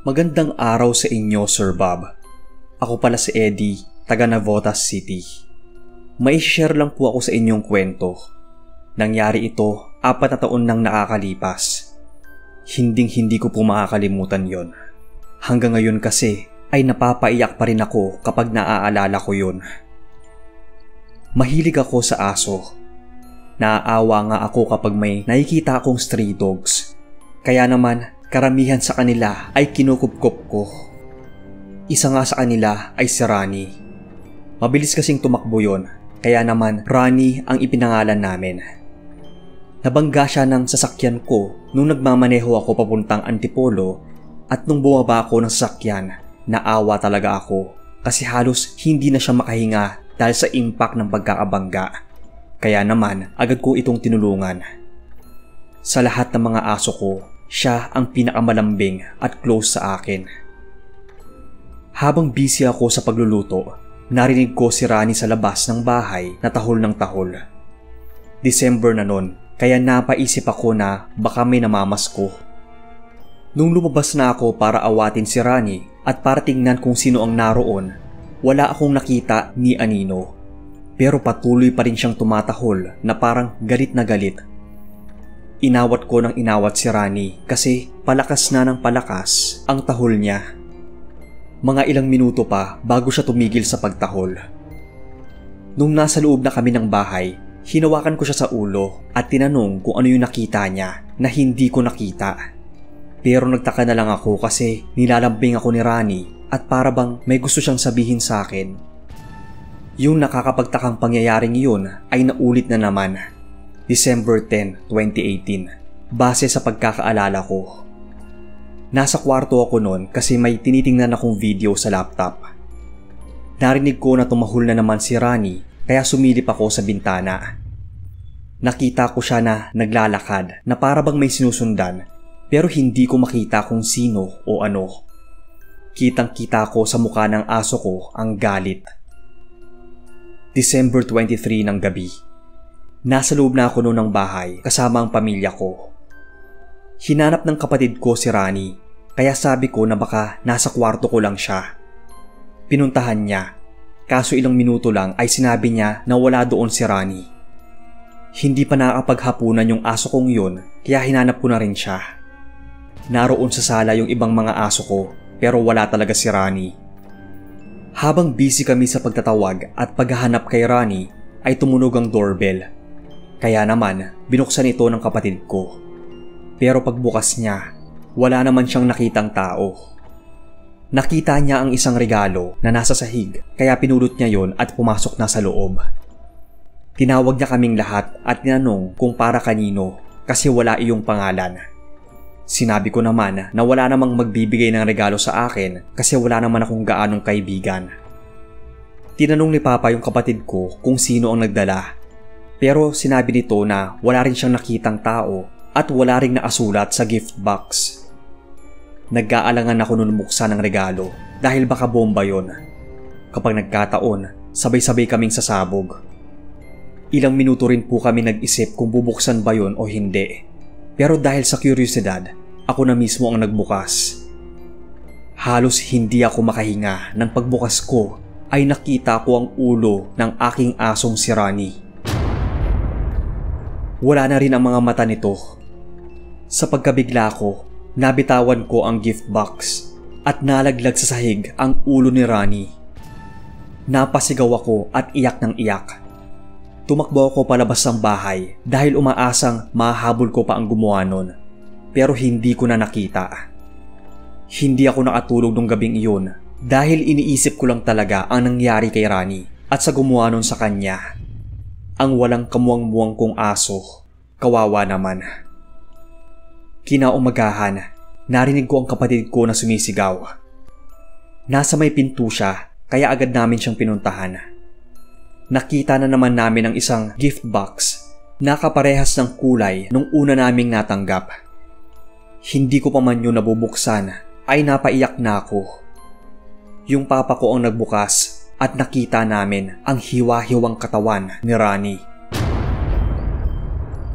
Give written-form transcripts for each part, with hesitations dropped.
Magandang araw sa inyo, Sir Bob. Ako pala si Eddie, taga Navotas City. May share lang po ako sa inyong kwento. Nangyari ito 4 na taon nang nakakalipas. Hindi ko po makakalimutan yon. Hanggang ngayon kasi ay napapaiyak pa rin ako kapag naaalala ko yon. Mahilig ako sa aso. Naaawa nga ako kapag may nakikita akong stray dogs. Kaya naman, karamihan sa kanila ay kinukupkop ko. Isa nga sa kanila ay si Rani. Mabilis kasing tumakbo yon, kaya naman Rani ang ipinangalan namin. Nabangga siya ng sasakyan ko nung nagmamaneho ako papuntang Antipolo at nung bumaba ako ng sasakyan, naawa talaga ako kasi halos hindi na siya makahinga dahil sa impact ng pagkakabangga. Kaya naman agad ko itong tinulungan. Sa lahat ng mga aso ko, siya ang pinakamalambing at close sa akin. Habang busy ako sa pagluluto, narinig ko si Rani sa labas ng bahay na tahol ng tahol. December na nun, kaya napaisip ako na baka may namamasko. Nung lumabas na ako para awatin si Rani at para tingnan kung sino ang naroon, wala akong nakita ni anino. Pero patuloy pa rin siyang tumatahol na parang galit na galit. Inawat ko ng inawat si Rani kasi palakas na ng palakas ang tahol niya. Mga ilang minuto pa bago siya tumigil sa pagtahol. Nung nasa loob na kami ng bahay, hinawakan ko siya sa ulo at tinanong kung ano yung nakita niya na hindi ko nakita. Pero nagtaka na lang ako kasi nilalambing ako ni Rani at para bang may gusto siyang sabihin sa akin. Yung nakakapagtakang pangyayaring yun ay naulit na naman. December 10, 2018, base sa pagkakaalala ko. Nasa kwarto ako noon kasi may tinitingnan akong video sa laptop. Narinig ko na tumahol na naman si Rani kaya sumilip ako sa bintana. Nakita ko siya na naglalakad na para bang may sinusundan pero hindi ko makita kung sino o ano. Kitang-kita ko sa mukha ng aso ko ang galit. December 23 ng gabi. Nasa loob na ako noon ng bahay kasama ang pamilya ko. Hinanap ng kapatid ko si Rani, kaya sabi ko na baka nasa kwarto ko lang siya. Pinuntahan niya, kaso ilang minuto lang ay sinabi niya na wala doon si Rani. Hindi pa nakakapaghapunan yung aso kong yun, kaya hinanap ko na rin siya. Naroon sa sala yung ibang mga aso ko, pero wala talaga si Rani. Habang busy kami sa pagtatawag at paghahanap kay Rani, ay tumunog ang doorbell. Kaya naman, binuksan ito ng kapatid ko. Pero pagbukas niya, wala naman siyang nakitang tao. Nakita niya ang isang regalo na nasa sahig, kaya pinulot niya yon at pumasok na sa loob. Tinawag niya kaming lahat at tinanong kung para kanino kasi wala iyong pangalan. Sinabi ko naman na wala namang magbibigay ng regalo sa akin kasi wala naman akong gaanong kaibigan. Tinanong ni Papa yung kapatid ko kung sino ang nagdala. Pero sinabi nito na wala rin siyang nakitang tao at wala ring nakasulat sa gift box. Nag-aalangan ako nung buksan ng regalo dahil baka bomba yon. Kapag nagkataon, sabay-sabay kaming sasabog. Ilang minuto rin po kami nag-isip kung bubuksan ba yon o hindi. Pero dahil sa kuryosidad, ako na mismo ang nagbukas. Halos hindi ako makahinga nang pagbukas ko ay nakita ko ang ulo ng aking asong si Rani. Wala na rin ang mga mata nito. Sa pagkabigla ko, nabitawan ko ang gift box at nalaglag sa sahig ang ulo ni Rani. Napasigaw ako at iyak ng iyak. Tumakbo ako palabas ng bahay dahil umaasang mahabol ko pa ang gumawa nun. Pero hindi ko na nakita. Hindi ako nakatulog nung gabing iyon dahil iniisip ko lang talaga ang nangyari kay Rani at sa gumawa nun sa kanya. Ang walang kamuwang-muwang kong aso, kawawa naman. Kinaumagahan, narinig ko ang kapatid ko na sumisigaw. Nasa may pinto siya, kaya agad namin siyang pinuntahan. Nakita na naman namin ang isang gift box na kaparehas ng kulay nung una naming natanggap. Hindi ko pa man yun nabubuksan, ay napaiyak na ako. Yung papa ko ang nagbukas at nakita namin ang hiwa-hiwang katawan ni Rani.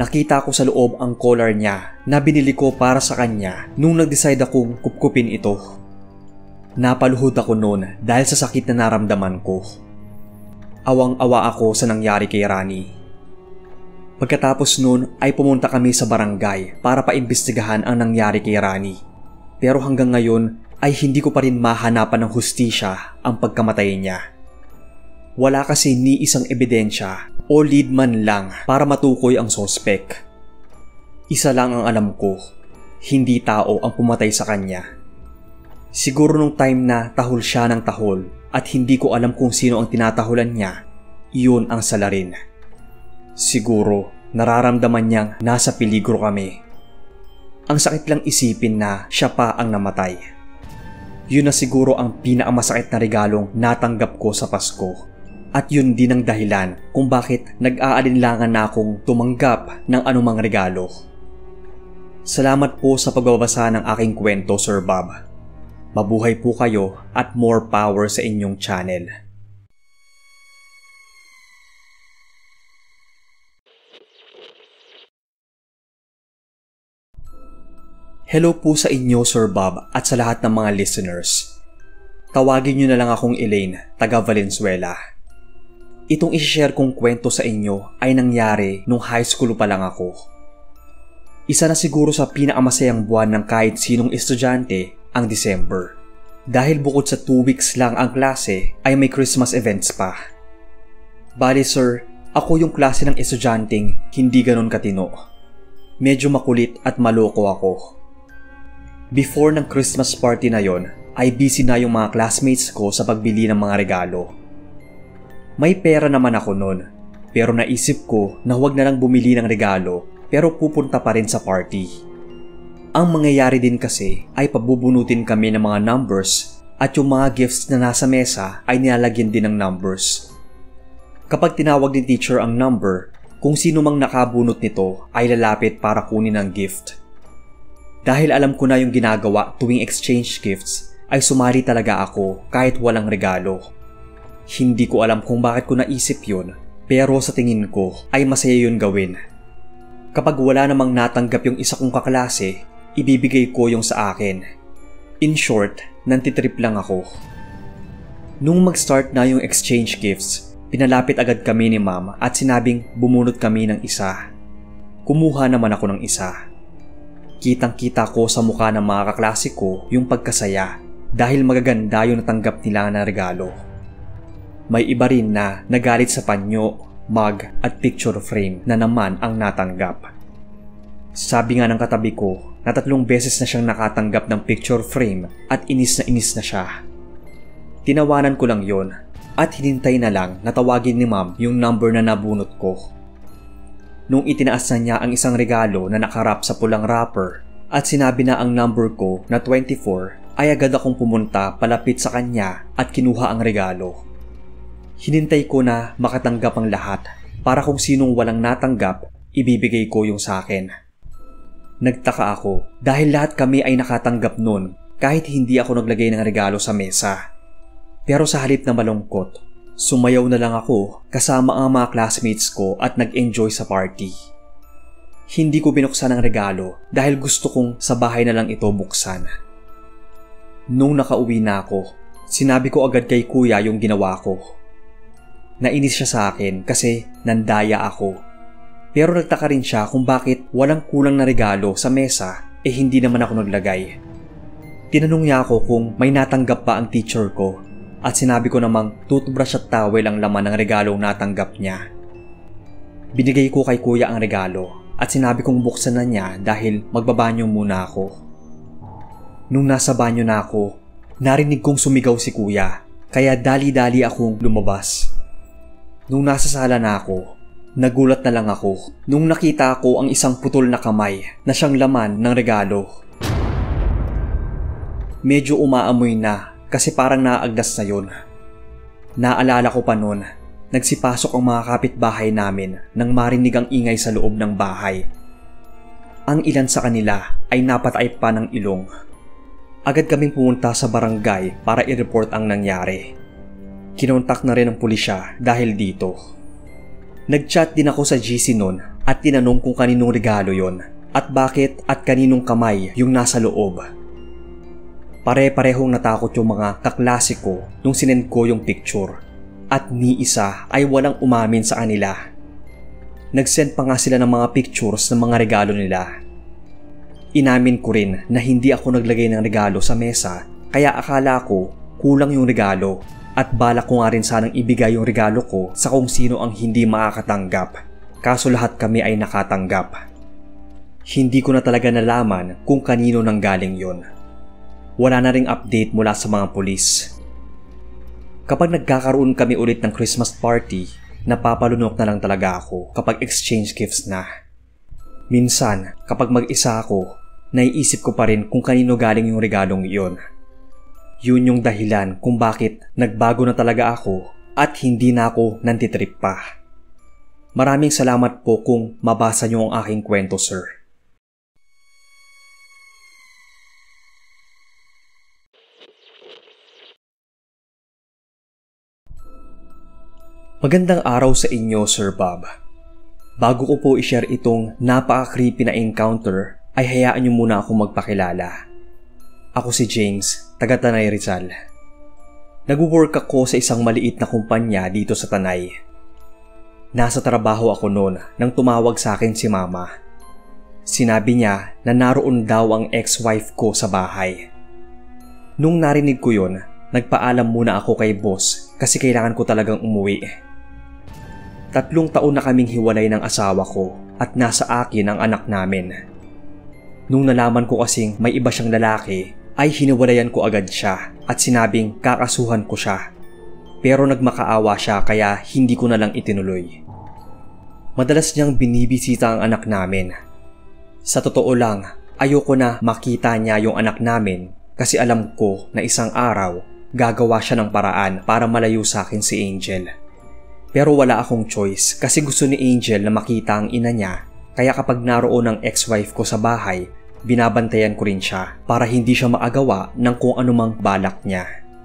Nakita ko sa loob ang collar niya na binili ko para sa kanya nung nag-decide akong kupkupin ito. Napaluhod ako noon dahil sa sakit na naramdaman ko. Awang-awa ako sa nangyari kay Rani. Pagkatapos noon ay pumunta kami sa barangay para paimbestigahan ang nangyari kay Rani. Pero hanggang ngayon ay hindi ko pa rin mahanapan ng hustisya ang pagkamatay niya. Wala kasi ni isang ebidensya o lead man lang para matukoy ang sospek. Isa lang ang alam ko, hindi tao ang pumatay sa kanya. Siguro nung time na tahol siya ng tahol at hindi ko alam kung sino ang tinatahulan niya, iyon ang salarin. Siguro nararamdaman niyang nasa peligro kami. Ang sakit lang isipin na siya pa ang namatay. Yun na siguro ang pinakamasakit na regalong natanggap ko sa Pasko. At yun din ang dahilan kung bakit nag-aalinlangan na akong tumanggap ng anumang regalo. Salamat po sa pagbabasa ng aking kwento, Sir Bob. Mabuhay po kayo at more power sa inyong channel. Hello po sa inyo, Sir Bob, at sa lahat ng mga listeners. Tawagin niyo na lang akong Elaine, taga Valenzuela. Itong i-share kong kwento sa inyo ay nangyari nung high school pa lang ako. Isa na siguro sa pinakamasayang buwan ng kahit sinong estudyante ang December. Dahil bukod sa 2 weeks lang ang klase ay may Christmas events pa. Bali sir, ako yung klase ng estudyanteng hindi ganon katino. Medyo makulit at maloko ako. Before ng Christmas party na yon, ay busy na yung mga classmates ko sa pagbili ng mga regalo. May pera naman ako noon, pero naisip ko na huwag na lang bumili ng regalo pero pupunta pa rin sa party. Ang mangyayari din kasi ay pabubunutin kami ng mga numbers at yung mga gifts na nasa mesa ay nilalagyan din ng numbers. Kapag tinawag ni teacher ang number, kung sino mang nakabunot nito ay lalapit para kunin ang gift. Dahil alam ko na yung ginagawa tuwing exchange gifts, ay sumali talaga ako kahit walang regalo. Hindi ko alam kung bakit ko naisip yun, pero sa tingin ko ay masaya yun gawin. Kapag wala namang natanggap yung isa kong kaklase, ibibigay ko yung sa akin. In short, nantitrip lang ako. Nung mag-start na yung exchange gifts, pinalapit agad kami ni ma'am at sinabing bumunot kami ng isa. Kumuha naman ako ng isa. Kitang-kita ko sa mukha ng mga kaklase ko yung pagkasaya dahil magaganda yung natanggap nila na regalo. May iba rin na nagalit sa panyo, mug at picture frame na naman ang natanggap. Sabi nga ng katabi ko na 3 beses na siyang nakatanggap ng picture frame at inis na siya. Tinawanan ko lang yon at hinintay na lang na tawagin ni ma'am yung number na nabunot ko. Nung itinaas na niya ang isang regalo na nakarap sa pulang wrapper at sinabi na ang number ko na 24, ay agad akong pumunta palapit sa kanya at kinuha ang regalo. Hinintay ko na makatanggap ang lahat para kung sinong walang natanggap, ibibigay ko yung sa akin. Nagtaka ako dahil lahat kami ay nakatanggap nun kahit hindi ako naglagay ng regalo sa mesa. Pero sa halip na malungkot, sumayaw na lang ako kasama ang mga classmates ko at nag-enjoy sa party. Hindi ko binuksan ang regalo dahil gusto kong sa bahay na lang ito buksan. Nung nakauwi na ako, sinabi ko agad kay kuya yung ginawa ko. Nainis siya sa akin kasi nandaya ako. Pero nagtaka rin siya kung bakit walang kulang na regalo sa mesa hindi naman ako naglagay. Tinanong niya ako kung may natanggap pa ang teacher ko at sinabi ko namang toothbrush at towel ang laman ng regalong natanggap niya. Binigay ko kay kuya ang regalo at sinabi kong buksan na niya dahil magbabanyo muna ako. Nung nasa banyo na ako, narinig kong sumigaw si kuya kaya dali-dali akong lumabas. Nung nasa sala na ako, nagulat na lang ako nung nakita ko ang isang putol na kamay na siyang laman ng regalo. Medyo umaamoy na kasi parang naagdas na yun. Naalala ko pa noon, nagsipasok ang mga kapitbahay namin nang marinig ang ingay sa loob ng bahay. Ang ilan sa kanila ay napatay pa ng ilong. Agad kaming pumunta sa barangay para i-report ang nangyari. Kinontak na rin ang pulisya dahil dito. Nag-chat din ako sa GC noon at at tinanong kung kaninong regalo yon at bakit at kaninong kamay yung nasa loob. Pare-parehong natakot yung mga kaklase ko nung sinend ko yung picture at ni isa ay walang umamin sa kanila. Nag-send pa nga sila ng mga pictures ng mga regalo nila. Inamin ko rin na hindi ako naglagay ng regalo sa mesa kaya akala ko kulang yung regalo at balak ko nga rin sanang ibigay yung regalo ko sa kung sino ang hindi makakatanggap. Kaso lahat kami ay nakatanggap. Hindi ko na talaga nalaman kung kanino nanggaling yon. Wala na ring update mula sa mga pulis. Kapag nagkakaroon kami ulit ng Christmas party, napapalunok na lang talaga ako kapag exchange gifts na. Minsan, kapag mag-isa ako, naiisip ko pa rin kung kanino galing yung regalong iyon. Yun yung dahilan kung bakit nagbago na talaga ako at hindi na ako nantitrip pa. Maraming salamat po kung mabasa niyo ang aking kwento, sir. Magandang araw sa inyo, Sir Bob. Bago ko po i-share itong napaka-creepy na encounter, ay hayaan niyo muna akong magpakilala. Ako si James, taga Tanay Rizal. Nag-work ako sa isang maliit na kumpanya dito sa Tanay. Nasa trabaho ako noon nang tumawag sa akin si Mama. Sinabi niya na naroon daw ang ex-wife ko sa bahay. Nung narinig ko yon, nagpaalam muna ako kay boss kasi kailangan ko talagang umuwi. 3 taon na kaming hiwalay ng asawa ko at nasa akin ang anak namin. Nung nalaman ko kasing may iba siyang lalaki, ay hiniwalayan ko agad siya at sinabing kakasuhan ko siya. Pero nagmakaawa siya kaya hindi ko na lang itinuloy. Madalas niyang binibisita ang anak namin. Sa totoo lang, ayoko na makita niya yung anak namin kasi alam ko na isang araw gagawa siya ng paraan para malayo sa akin si Angel. Pero wala akong choice kasi gusto ni Angel na makita ang ina niya kaya kapag naroon ang ex-wife ko sa bahay, binabantayan ko rin siya para hindi siya maagawa ng kung anumang balak niya.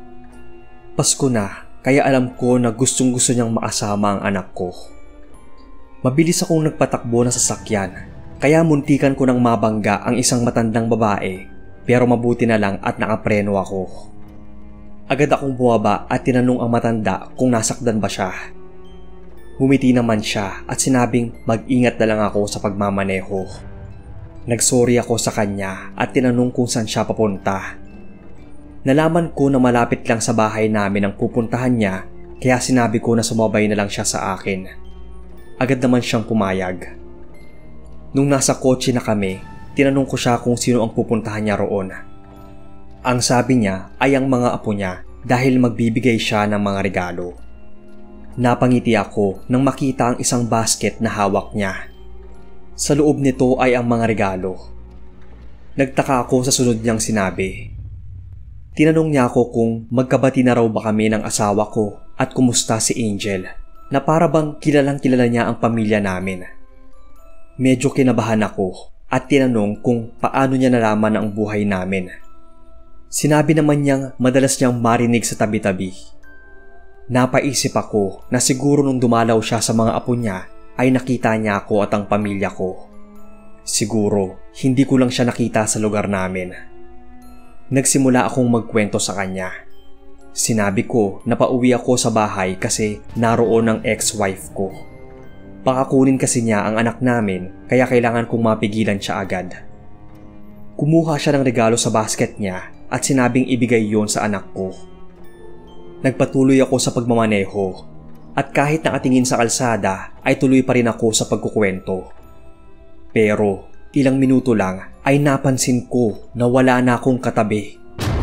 Pasko na kaya alam ko na gustong gusto niyang makasama ang anak ko. Mabilis akong nagpatakbo ng sasakyan kaya muntikan ko nang mabangga ang isang matandang babae pero mabuti na lang at nakapreno ako. Agad akong bumaba at tinanong ang matanda kung nasakdan ba siya. Humiti naman siya at sinabing mag-ingat na lang ako sa pagmamaneho. Nagsorry ako sa kanya at tinanong kung saan siya papunta. Nalaman ko na malapit lang sa bahay namin ang pupuntahan niya kaya sinabi ko na sumabay na lang siya sa akin. Agad naman siyang pumayag. Nung nasa kotse na kami, tinanong ko siya kung sino ang pupuntahan niya roon. Ang sabi niya ay ang mga apo niya dahil magbibigay siya ng mga regalo. Napangiti ako nang makita ang isang basket na hawak niya. Sa loob nito ay ang mga regalo. Nagtaka ako sa sunod niyang sinabi. Tinanong niya ako kung magkabati na raw ba kami ng asawa ko at kumusta si Angel na para bang kilalang kilala niya ang pamilya namin. Medyo kinabahan ako at tinanong kung paano niya nalaman ang buhay namin. Sinabi naman niyang madalas niyang marinig sa tabi-tabi. Napaisip ako na siguro nung dumalaw siya sa mga apo niya ay nakita niya ako at ang pamilya ko. Siguro hindi ko lang siya nakita sa lugar namin. Nagsimula akong magkwento sa kanya. Sinabi ko na pauwi ako sa bahay kasi naroon ang ex-wife ko. Baka kunin kasi niya ang anak namin kaya kailangan kong mapigilan siya agad. Kumuha siya ng regalo sa basket niya at sinabing ibigay yon sa anak ko. Nagpatuloy ako sa pagmamaneho at kahit nakatingin sa kalsada ay tuloy pa rin ako sa pagkukwento. Pero ilang minuto lang ay napansin ko na wala na akong katabi.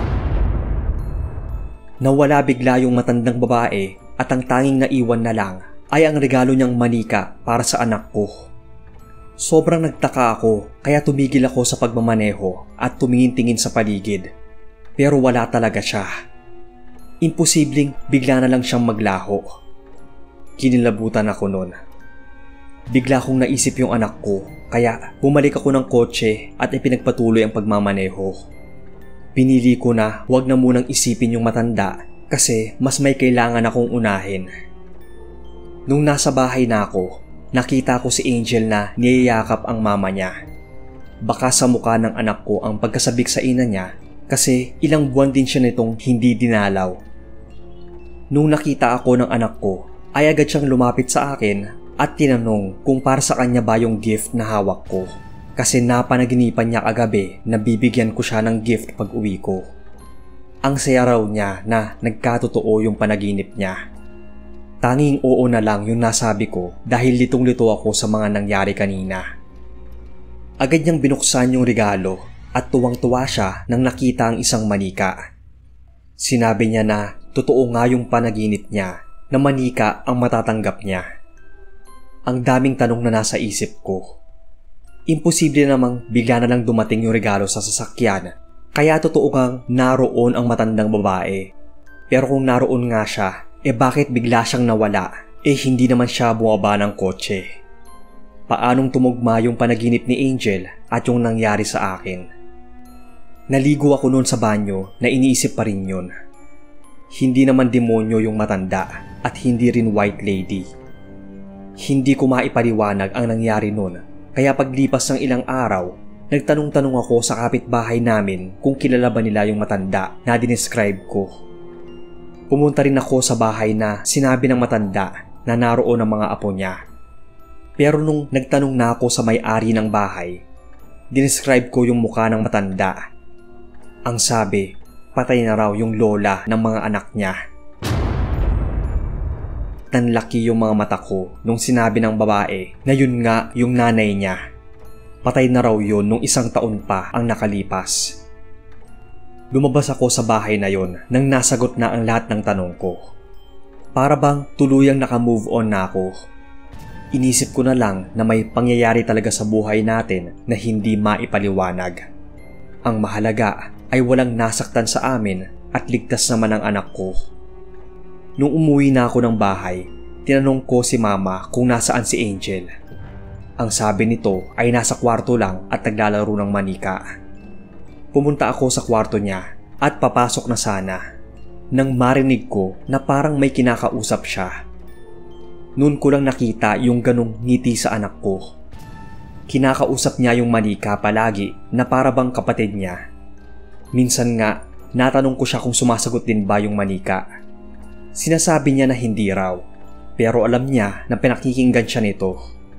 Nawala bigla yung matandang babae at ang tanging naiwan na lang ay ang regalo niyang manika para sa anak ko. Sobrang nagtaka ako kaya tumigil ako sa pagmamaneho at tumingin-tingin sa paligid. Pero wala talaga siya. Imposibleng bigla na lang siyang maglaho. Kinilabutan ako noon. Bigla kong naisip yung anak ko kaya bumalik ako ng kotse at ipinagpatuloy ang pagmamaneho. Pinili ko na wag na munang isipin yung matanda kasi mas may kailangan akong unahin. Nung nasa bahay na ako, nakita ko si Angel na niyayakap ang mama niya. Baka sa mukha ng anak ko ang pagkasabik sa ina niya kasi ilang buwan din siya nitong hindi dinalaw. Nung nakita ako ng anak ko, ay agad siyang lumapit sa akin at tinanong kung para sa kanya ba yung gift na hawak ko. Kasi napanaginipan niya kagabi na bibigyan ko siya ng gift pag uwi ko. Ang saya raw niya na nagkatotoo yung panaginip niya. Tanging oo na lang yung nasabi ko dahil litong-lito ako sa mga nangyari kanina. Agad niyang binuksan yung regalo at tuwang-tuwa siya nang nakita ang isang manika. Sinabi niya na totoo nga yung panaginip niya na manika ang matatanggap niya. Ang daming tanong na nasa isip ko. Imposible namang bigla na lang dumating yung regalo sa sasakyan, kaya totoo kang naroon ang matandang babae. Pero kung naroon nga siya, bakit bigla siyang nawala? Hindi naman siya bumaba ng kotse. Paanong tumugma yung panaginip ni Angel at yung nangyari sa akin? Naligo ako noon sa banyo na iniisip pa rin yun. Hindi naman demonyo yung matanda at hindi rin white lady. Hindi ko maipaliwanag ang nangyari noon, kaya paglipas ng ilang araw, nagtanong-tanong ako sa kapitbahay namin kung kilala ba nila yung matanda na dinescribe ko. Pumunta rin ako sa bahay na sinabi ng matanda na naroon ang mga apo niya. Pero nung nagtanong na ako sa may-ari ng bahay, dinescribe ko yung mukha ng matanda. Ang sabi, patay na raw yung lola ng mga anak niya. Nanlaki yung mga mata ko nung sinabi ng babae na yun nga yung nanay niya. Patay na raw yun nung 1 taon pa ang nakalipas. Lumabas ako sa bahay na yon nang nasagot na ang lahat ng tanong ko. Para bang tuluyang naka-move on na ako. Inisip ko na lang na may pangyayari talaga sa buhay natin na hindi maipaliwanag. Ang mahalaga ay walang nasaktan sa amin at ligtas naman ang anak ko. Nung umuwi na ako ng bahay, tinanong ko si mama kung nasaan si Angel. Ang sabi nito ay nasa kwarto lang at naglalaro ng manika. Pumunta ako sa kwarto niya at papasok na sana nang marinig ko na parang may kinakausap siya. Noon ko lang nakita yung ganong ngiti sa anak ko. Kinakausap niya yung manika palagi na para bang kapatid niya. Minsan nga, natanong ko siya kung sumasagot din ba yung manika. Sinasabi niya na hindi raw, pero alam niya na pinakikinggan siya nito.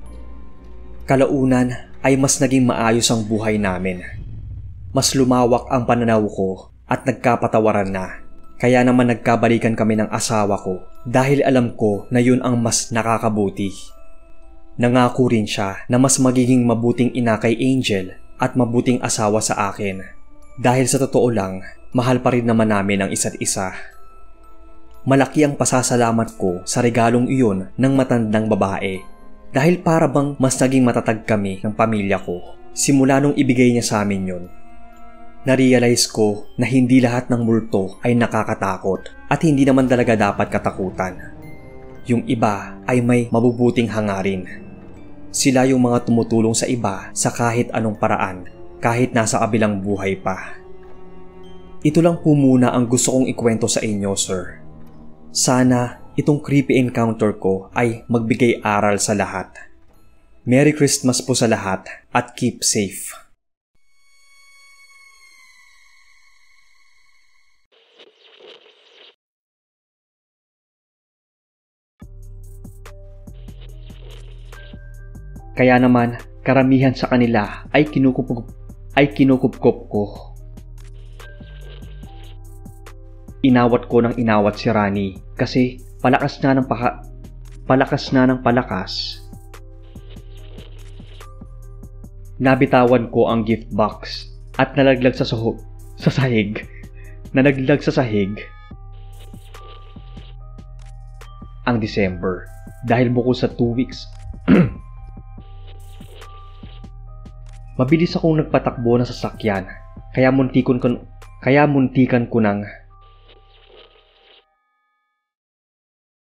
Kalaunan ay mas naging maayos ang buhay namin. Mas lumawak ang pananaw ko at nagkapatawaran na. Kaya naman nagkabalikan kami ng asawa ko dahil alam ko na yun ang mas nakakabuti. Nangako rin siya na mas magiging mabuting ina kay Angel at mabuting asawa sa akin. Dahil sa totoo lang, mahal pa rin naman namin ang isa't isa. Malaki ang pasasalamat ko sa regalong iyon ng matandang babae dahil para bang mas naging matatag kami ng pamilya ko simula nung ibigay niya sa amin yun. Narealize ko na hindi lahat ng multo ay nakakatakot at hindi naman talaga dapat katakutan. Yung iba ay may mabubuting hangarin. Sila yung mga tumutulong sa iba sa kahit anong paraan, kahit nasa kabilang buhay pa. Ito lang po muna ang gusto kong ikwento sa inyo, sir. Sana itong creepy encounter ko ay magbigay aral sa lahat. Merry Christmas po sa lahat at keep safe. Kaya naman, karamihan sa kanila ay kinukupkop ko. Inawat ko ng inawat si Rani kasi palakas na ng palakas. Nabitawan ko ang gift box at nalaglag sa sahig. Nalaglag sa sahig ang December dahil bukod sa 2 weeks mabilis akong nagpatakbo ng sasakyan kaya muntikan ko nang